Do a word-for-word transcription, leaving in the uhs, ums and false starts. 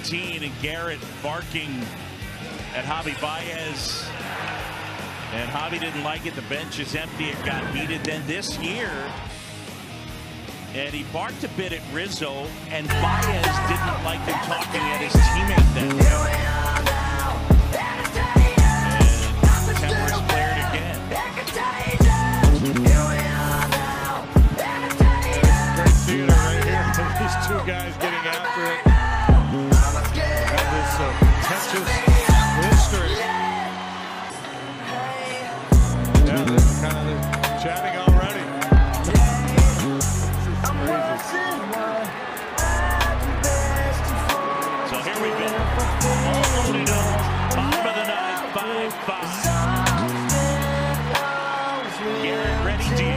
seventeen, and Garrett barking at Javi Baez. And Javi didn't like it. The bench is empty. It got heated. Then this year, and he barked a bit at Rizzo, and Baez didn't like him talking at his teammate then. And tempers flared again. Great theater right here. These two guys getting after it. Have this uh, contentious history. Yeah, they're kind of chatting already. So here we go. All loaded up. Bottom of the ninth, five five. Garrett ready to